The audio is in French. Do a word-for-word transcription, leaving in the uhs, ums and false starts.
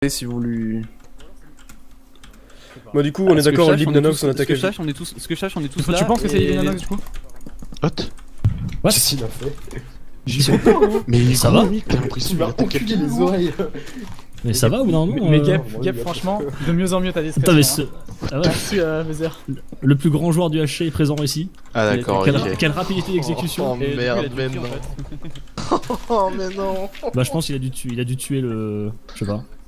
si vous lui... Bon du coup on est d'accord, on Lib Nanox on attaque à... Ce que je sache, on est tous là. Tu penses que c'est Lib Nanox du coup? What? What? Qu'est-ce qu'il a fait? J'y crois pas, hein. Mais ça va? T'as l'impression Tu qu'il m'as a attaqué enculé les oreilles. Mais ça va ou non, non Mais euh... Gap, Gap franchement, de mieux en mieux ta discrétion. Attends, mais hein. ce... ah ouais. Merci euh, Vézère. Le plus grand joueur du H C est présent ici. Ah d'accord, Quelle, ok. quelle rapidité d'exécution. Oh Et du coup, il a merde, dû mais tuer, en non. fait. Oh mais non. Bah je pense qu'il a dû tuer, il a dû tuer le... Je sais pas.